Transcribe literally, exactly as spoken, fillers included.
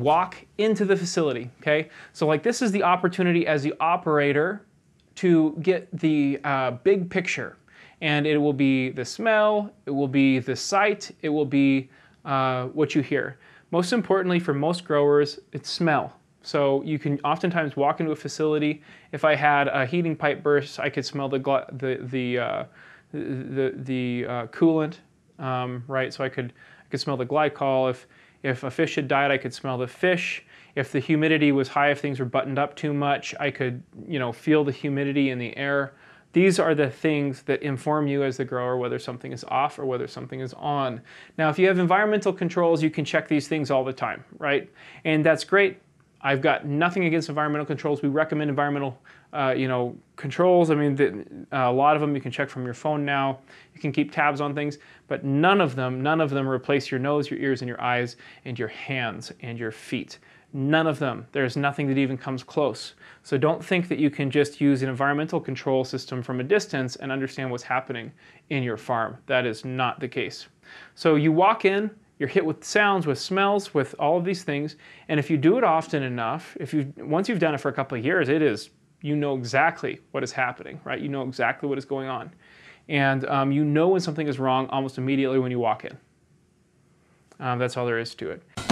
walk into the facility, okay? So like this is the opportunity as the operator to get the uh, big picture. And it will be the smell, it will be the sight, it will be uh, what you hear. Most importantly for most growers, it's smell. So you can oftentimes walk into a facility. If I had a heating pipe burst, I could smell the the the uh, the, the uh, coolant, um, right? So I could I could smell the glycol. If if a fish had died, I could smell the fish. If the humidity was high, if things were buttoned up too much, I could you know feel the humidity in the air. These are the things that inform you as the grower whether something is off or whether something is on. Now, if you have environmental controls, you can check these things all the time, right? And that's great. I've got nothing against environmental controls. We recommend environmental, uh, you know, controls. I mean, the, uh, a lot of them you can check from your phone now. You can keep tabs on things, but none of them, none of them replace your nose, your ears, and your eyes, and your hands and your feet. None of them. There's nothing that even comes close. So don't think that you can just use an environmental control system from a distance and understand what's happening in your farm. That is not the case. So you walk in, you're hit with sounds, with smells, with all of these things, and if you do it often enough, if you once you've done it for a couple of years, it is, you know exactly what is happening, right? You know exactly what is going on. And um, you know when something is wrong almost immediately when you walk in. Um, that's all there is to it.